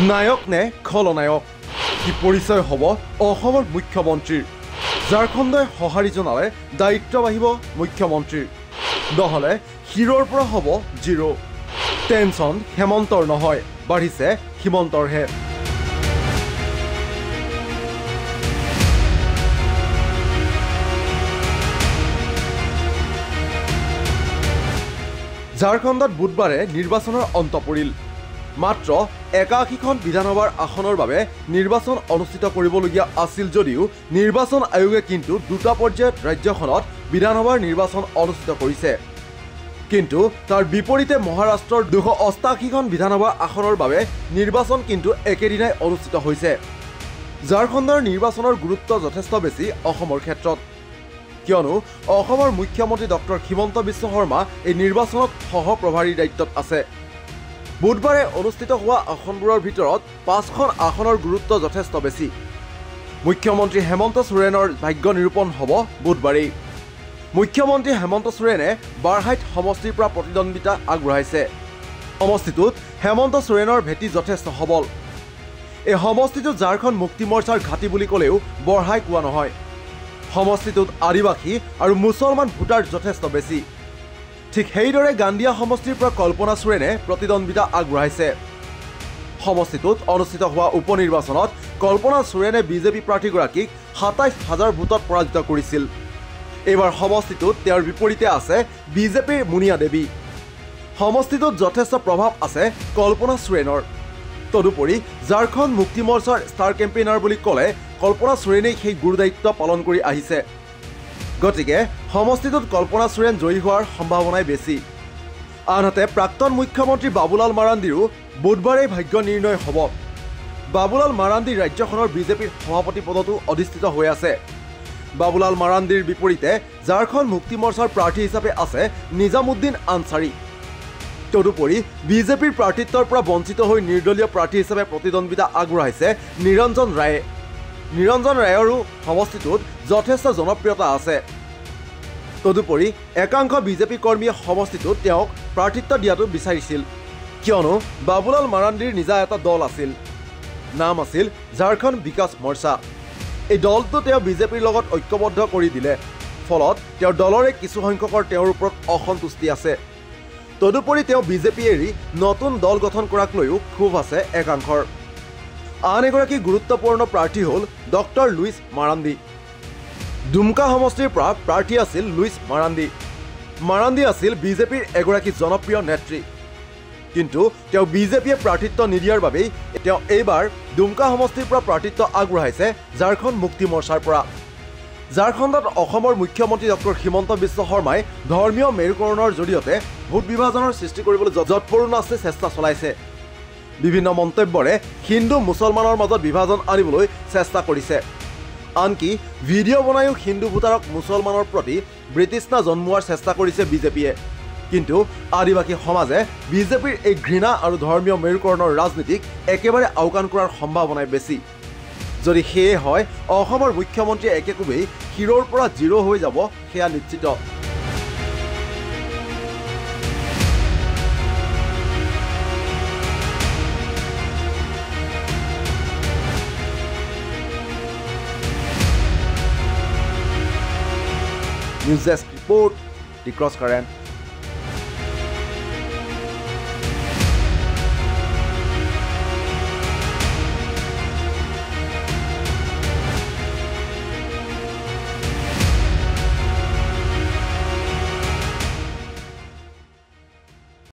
নায়ক নে খলনায়ক কি পৰিচয় হ'ব অসমৰ মুখ্যমন্ত্ৰীৰ ঝাৰখণ্ডই সঁহাৰি জনালে দায়িত্ব বাঢ়িব মুখ্যমন্ত্ৰীৰ নহ'লে হিৰৰ পৰা হ'ব জিৰ' টেনচন হেমন্তৰ নহয় বাঢ়িছে হিমন্তৰহে ঝাৰখণ্ডত বুধবাৰে নিৰ্বাচনৰ অন্ত পৰিল মাত্ৰ ৮১খন বিধানসভাৰ আসনৰ বাবে নিৰ্বাচন অনুষ্ঠিত কৰিবলগীয়া আছিল যদিও নিৰ্বাচন আয়োগে কিন্তু দুটা পৰ্যায়ত ৰাজ্যখনত বিধানসভাৰ নিৰ্বাচন অনুষ্ঠিত কৰিছে কিন্তু তাৰ বিপৰীতে মহাৰাষ্ট্ৰৰ ২৮৮খন বিধানসভাৰ আসনৰ বাবে নিৰ্বাচন কিন্তু একেদিনাই অনুষ্ঠিত হৈছে ঝাৰখণ্ডৰ নিৰ্বাচনৰ গুৰুত্ব যথেষ্ট বেছি অসমৰ ক্ষেত্ৰত কিয়নো অসমৰ মুখ্যমন্ত্ৰী ডক্টৰ হিমন্ত বিশ্ব শৰ্মা এই নিৰ্বাচনত সহপ্ৰভাৰীৰ দায়িত্বত আছে বুধবাৰে অনুষ্ঠিত হোৱা আসনবোৰৰ ভিতৰত ৫খন আসনৰ গুৰুত্ব যথেষ্ট বেছি মুখ্যমন্ত্ৰী হেমন্ত সোৰেনৰ ভাগ্য নিৰূপণ হ'ব বুধবাৰেই মুখ্যমন্ত্ৰী হেমন্ত সোৰেনে বাৰহাইট সমষ্টিৰ পৰা প্ৰতিদ্বন্দ্বিতা আগবঢ়াইছে সমষ্টিটোত হেমন্ত সোৰেনৰ ভেটি যথেষ্ট সবল এই সমষ্টিটোত ঝাৰখণ্ড মুক্তি মৰ্চাৰ ঘাটি বুলি ক'লেও বঢ়াই কোৱা নহয় সমষ্টিটোত আদিবাসী আৰু মুছলমান ভোটাৰ যথেষ্ট বেছি ঠিক সেইদৰে গান্দিয়া সমষ্টিৰ পৰা কল্পনা সোৰেনে প্ৰতিদ্বন্দ্বিতা আগবঢ়াইছে সমষ্টিটোত অনুষ্ঠিত হোৱা উপ নিৰ্বাচনত কল্পনা সোৰেনে বিজেপি প্ৰাৰ্থীগৰাকীক ২৭,০০০ ভোটত পৰাজিত কৰিছিল এইবাৰ সমষ্টিটোত তেওঁৰ বিপৰীতে আছে বিজেপিৰ মুনিয়া দেৱী সমষ্টিটোত যথেষ্ট প্ৰভাৱ আছে কল্পনা সোৰেনৰ তদুপৰি ঝাৰখণ্ড মুক্তি মৰ্চাৰ ষ্টাৰ কেম্পেইনাৰ বুলি ক'লে কল্পনা সোৰেনেই সেই গুৰু দায়িত্ব পালন কৰি আহিছে গতিকে সমষ্টিটোত কল্পনা সোৰেন জয়ী হোৱাৰ সম্ভাৱনাই বেছি আনহাতে প্ৰাক্তন মুখ্যমন্ত্ৰী বাবুলাল মাৰাণ্ডীৰো বুধবাৰে ভাগ্য নিৰ্ণয় হ'ব বাবুলাল মাৰাণ্ডী ৰাজ্যখনৰ বিজেপিৰ সভাপতি পদতো অধিষ্ঠিত হৈ আছে বাবুলাল মাৰাণ্ডীৰ বিপৰীতে ঝাৰখণ্ড মুক্তি মৰ্চাৰ প্ৰাৰ্থী হিচাপে আছে নিজামুদ্দিন আনচাৰী তদুপৰি বিজেপিৰ প্ৰাৰ্থিত্বৰ পৰা বঞ্চিত হৈ নিৰ্দলীয় প্ৰাৰ্থী হিচাপে প্ৰতিদ্বন্দ্বিতা আগবঢ়াইছে নিৰঞ্জন ৰায়ে নিৰঞ্জন ৰায়ৰো সমষ্টিটোত যথেষ্ট জনপ্ৰিয়তা আছে তদুপৰি একাংশ বিজেপি কৰ্মীয়ে সমষ্টিটোত তেওঁক প্ৰাৰ্থিত্ব দিয়াটো বিচাৰিছিল কিয়নো বাবুলাল মাৰাণ্ডীৰ নিজা এটা দল আছিল নাম আছিল ঝাৰখণ্ড বিকাশ মৰ্চা এই দলটো তেওঁ বিজেপিৰ লগত ঐক্যবদ্ধ কৰি দিলে ফলত তেওঁৰ দলৰে কিছু সংখ্যকৰ তেওঁৰ ওপৰত অসন্তুষ্টি আছে তদুপৰি তেওঁ বিজেপি এৰি নতুন দল গঠন কৰাক লৈও ক্ষোভ আছে একাংশৰ আন এগৰাকী গুৰুত্বপূৰ্ণ প্ৰাৰ্থী হ'ল ডক্টৰ লুইচ মাৰাণ্ডী ডুমকা সমষ্টিৰ পৰা প্ৰাৰ্থী আছিল লুইচ মাৰাণ্ডী আছিল বিজেপিৰ এগৰাকী জনপ্ৰিয় নেত্ৰী কিন্তু তেওঁ বিজেপিয়ে প্ৰাৰ্থিত্ব নিদিয়াৰ বাবেই তেওঁ এইবাৰ ডুমকা সমষ্টিৰ পৰা প্ৰাৰ্থিত্ব আগবঢ়াইছে ঝাৰখণ্ড মুক্তি মৰ্চাৰ পৰা ঝাৰখণ্ডত অসমৰ মুখ্যমন্ত্ৰী ডক্টৰ হিমন্ত বিশ্ব শৰ্মাই ধৰ্মীয় মেৰুকৰণৰ জৰিয়তে ভোট বিভাজনৰ সৃষ্টি কৰিবলৈ যৎপৰোনাস্তি চেষ্টা চলাইছে বিভিন্ন মন্তব্যৰে হিন্দু মুছলমানৰ মাজত বিভাজন আনিবলৈ চেষ্টা কৰিছে আনকি ভিডিঅ' বনায়ো হিন্দু ভোটাৰক মুছলমানৰ প্ৰতি বিতৃষ্ণা জন্মোৱাৰ চেষ্টা কৰিছে বিজেপিয়ে কিন্তু আদিবাসী সমাজে বিজেপিৰ এই ঘৃণা আৰু ধৰ্মীয় মেৰুকৰণৰ ৰাজনীতিক একেবাৰে আওকাণ কৰাৰ সম্ভাৱনাই বেছি যদি সেয়ে হয় অসমৰ মুখ্যমন্ত্ৰীয়ে একেকোবেই হিৰৰ পৰা জিৰ' হৈ যাব সেয়া নিশ্চিত News Desk Report, The Cross Current.